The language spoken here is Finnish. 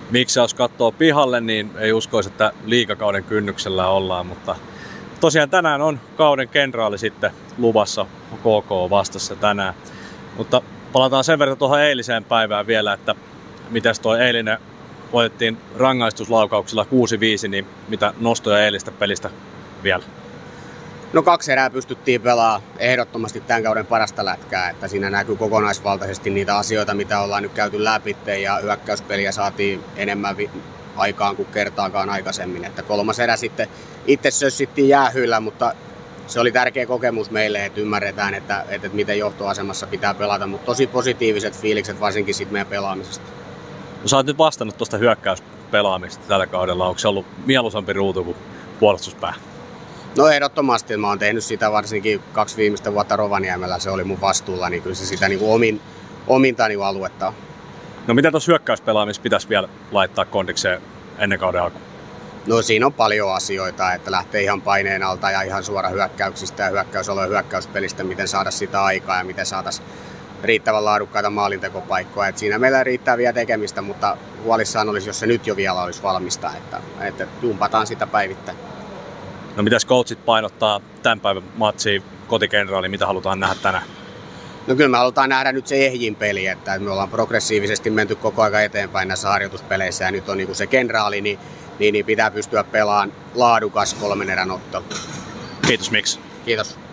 miksi jos katsoo pihalle, niin ei uskoisi, että liigakauden kynnyksellä ollaan, mutta tosiaan tänään on kauden kenraali sitten luvassa KK vastassa tänään. Mutta palataan sen verran tuohon eiliseen päivään vielä, että mitäs tuo eilinen voitettiin rangaistuslaukauksilla 6-5, niin mitä nostoja eilistä pelistä vielä? No 2 erää pystyttiin pelaamaan ehdottomasti tämän kauden parasta lätkää, että siinä näkyy kokonaisvaltaisesti niitä asioita, mitä ollaan nyt käyty läpi ja hyökkäyspeliä saatiin enemmän aikaan kuin kertaakaan aikaisemmin. Että 3. erä sitten itse sössittiin jäähyillä, mutta se oli tärkeä kokemus meille, että ymmärretään, että miten johtoasemassa pitää pelata, mutta tosi positiiviset fiilikset varsinkin siitä meidän pelaamisesta. No sä oot nyt vastannut tuosta hyökkäyspelaamista tällä kaudella, onko se ollut mieluisampi ruutu kuin puolustuspää? No ehdottomasti, mä oon tehnyt sitä varsinkin 2 viimeistä vuotta Rovaniemellä, se oli mun vastuulla, niin kyllä se sitä niin kuin ominta niin aluetta on. No mitä tuossa hyökkäyspelaamista pitäisi vielä laittaa kondikseen ennen kauden alkuun? No siinä on paljon asioita, että lähtee ihan paineen alta ja ihan suora hyökkäyksistä ja hyökkäysoloja hyökkäyspelistä, miten saada sitä aikaa ja miten saataisiin riittävän laadukkaita maalintekopaikkoja. Et siinä meillä riittää vielä tekemistä, mutta huolissaan olisi, jos se nyt jo vielä olisi valmista, että jumpataan sitä päivittäin. No mitäs coachit painottaa tämän päivän matsiin kotikenraali, mitä halutaan nähdä tänään? No kyllä me halutaan nähdä nyt se ehjin peli, että me ollaan progressiivisesti menty koko ajan eteenpäin näissä harjoituspeleissä ja nyt on niin se kenraali, niin pitää pystyä pelaamaan laadukas 3 erän otto. Kiitos Miksi. Kiitos.